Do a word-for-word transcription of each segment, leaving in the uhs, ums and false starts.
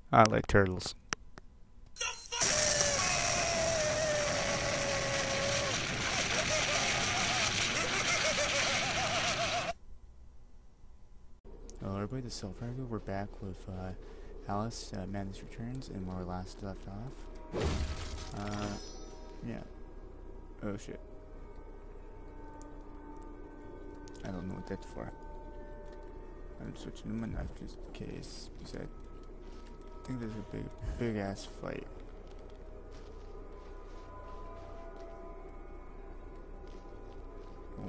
I like turtles. Hello everybody, this is Self-Fargo. We're back with uh, Alice, uh, Madness Returns, and where we last left off. Uh, yeah. Oh shit. I don't know what that's for. I'm switching to my knife just in case, because I think there's a big, big ass fight. Oh.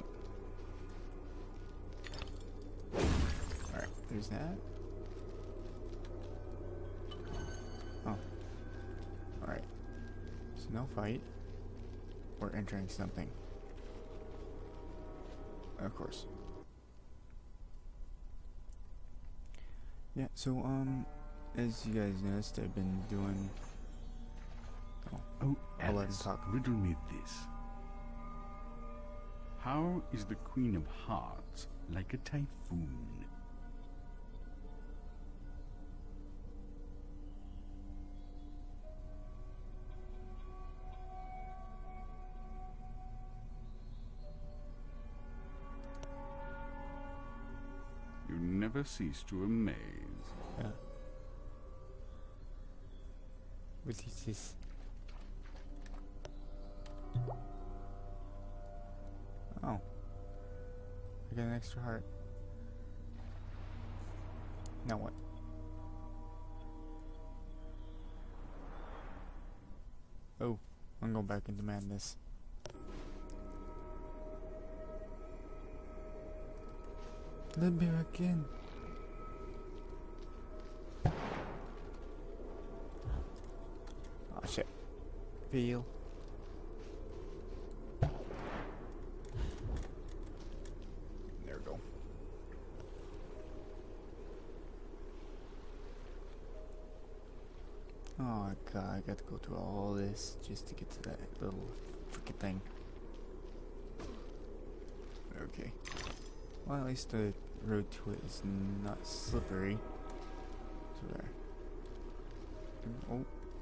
Alright, there's that. Oh. Alright. So no fight. We're entering something. Of course. Yeah, so, um, as you guys noticed, I've been doing... Oh, Oh, I'll let him Alice, talk. riddle me this. How is the Queen of Hearts like a typhoon? You never cease to amaze. Yeah. What is this? Oh. I got an extra heart. Now what? Oh, I'm going back into madness. Let me back in. Oh shit. Feel. There we go. Oh god, I got to go through all this just to get to that little freaking thing. Okay. Well, at least the road to it is not slippery. So there. Oh.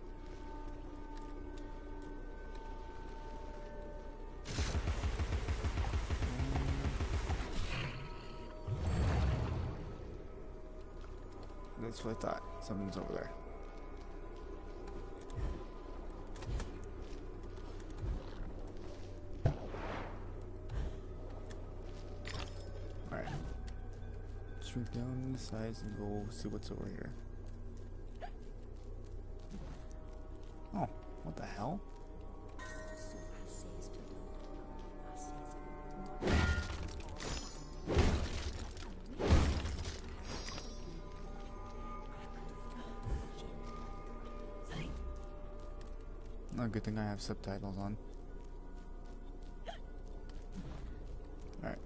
That's what I thought. Something's over there. Alright. Shrink down the size and go see what's over here. Oh, what the hell? Oh, good thing I have subtitles on. Alright.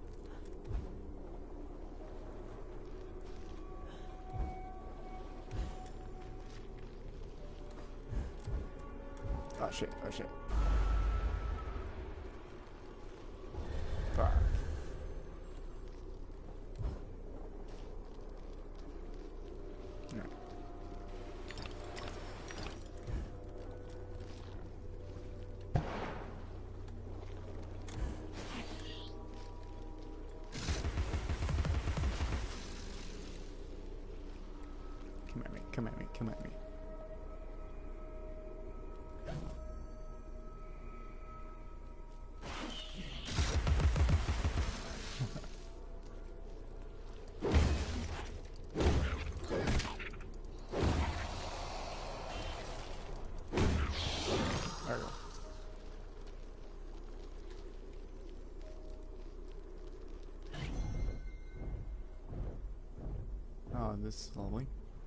Oh shit, oh shit. Fuck. Alright. Come at me, come at me, come at me. There we go. Oh, this is lovely.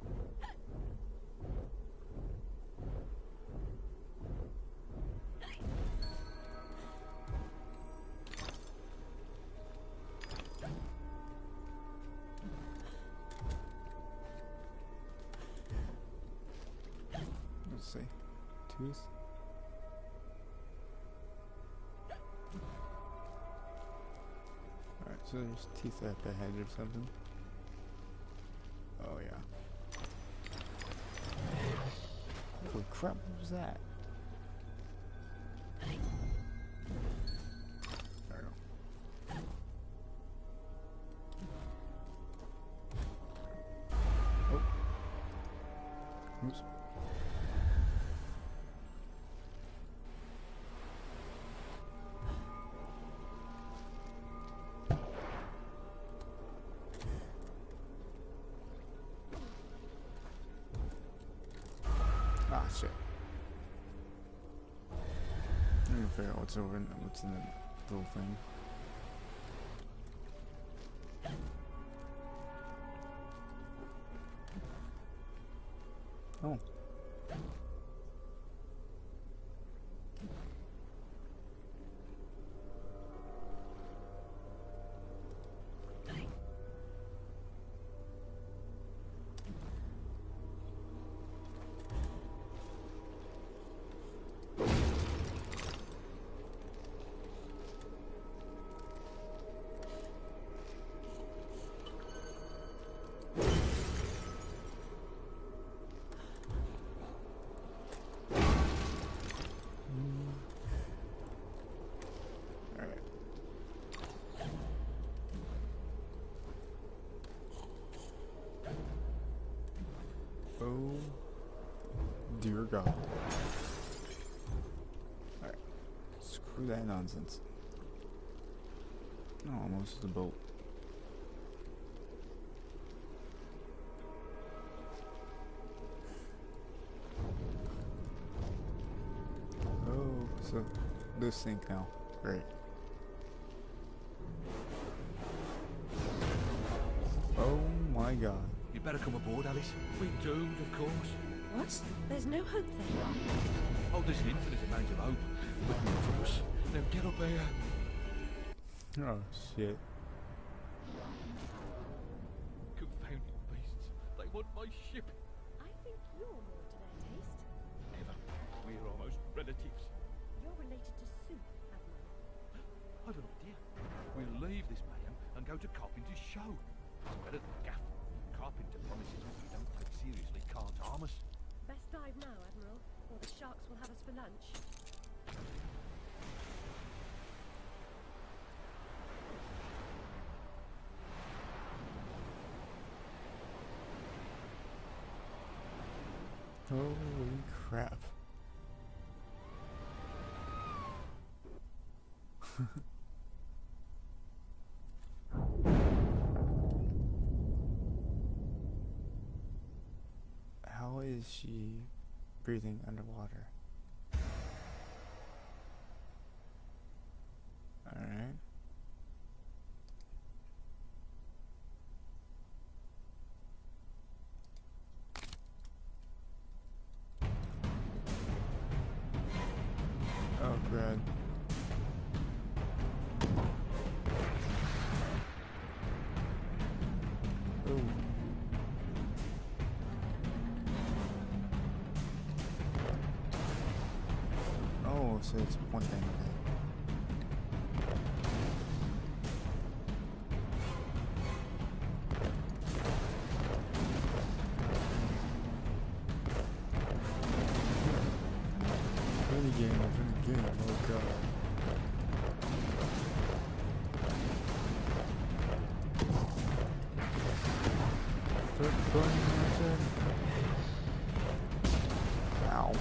Let's see. Tooth. Alright, so there's teeth at the head or something. Oh yeah. Holy crap, what was that? There we go. Oh. Oops. Ah, shit. I'm gonna figure out what's over in, what's in the little thing. Oh. Oh, dear God. Alright, screw that nonsense. Oh, almost the boat. Oh, so this sink now. Great. Oh my God. You better come aboard, Alice. We're doomed, of course. What? There's no hope then? Oh, there's an infinite amount of hope, but not for us. Now get up here. Oh, shit. Confounded beasts. They want my ship. I think you're more to their taste. Never. We're almost relatives. You're related to Soup, Admiral. I've an idea. We'll leave this mayhem and go to Carpenter's show. It's better than Gaff. Carpenter promises what we don't take seriously can't harm us. Best dive now, Admiral, or the sharks will have us for lunch. Holy crap. How is she breathing underwater? Alright. Oh, God. Oh. Oh, so it's one thing. Really game, really game, oh God. Start burning that thing. Ow.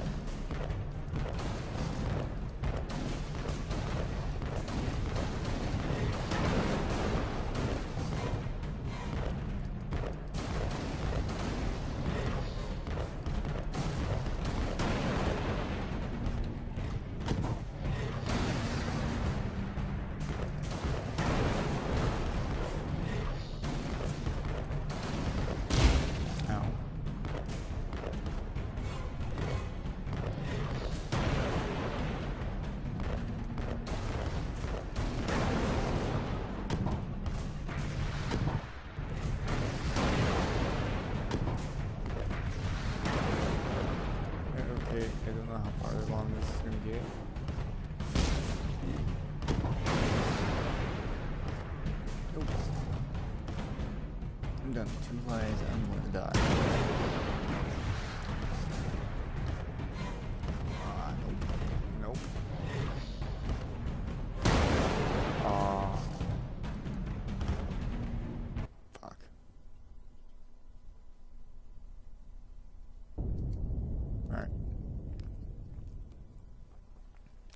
Okay, I don't know how far along this is gonna get. Oh. I'm done. Two lives, I'm gonna die.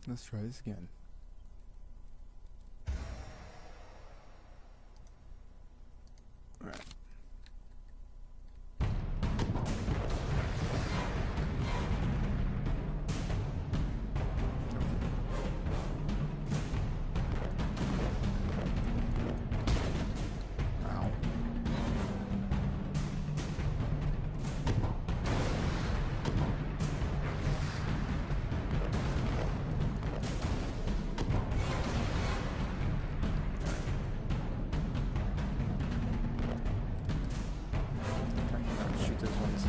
Let's try this again. Alright. Ow. Shoot those ones.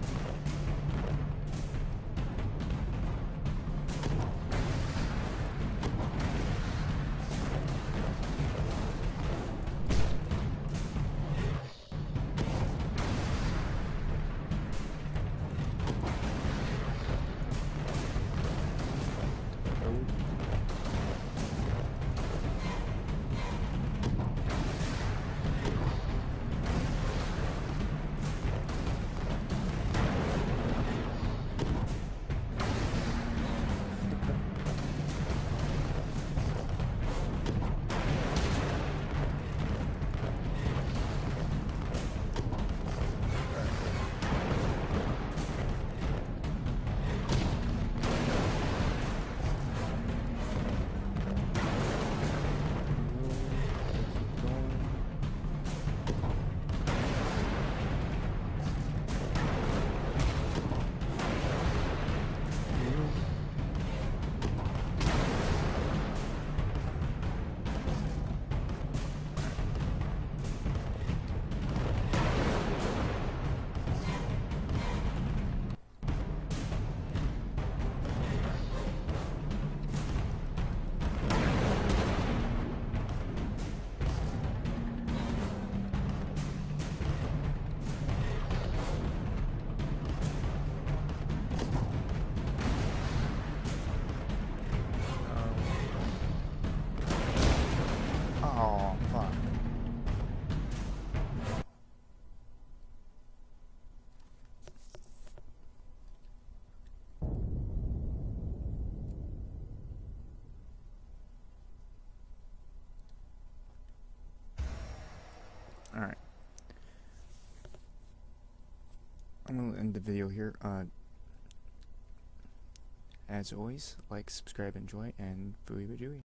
Oh, fuck. Alright. I'm gonna end the video here. Uh, as always, like, subscribe, enjoy, and Fooey Bajooey.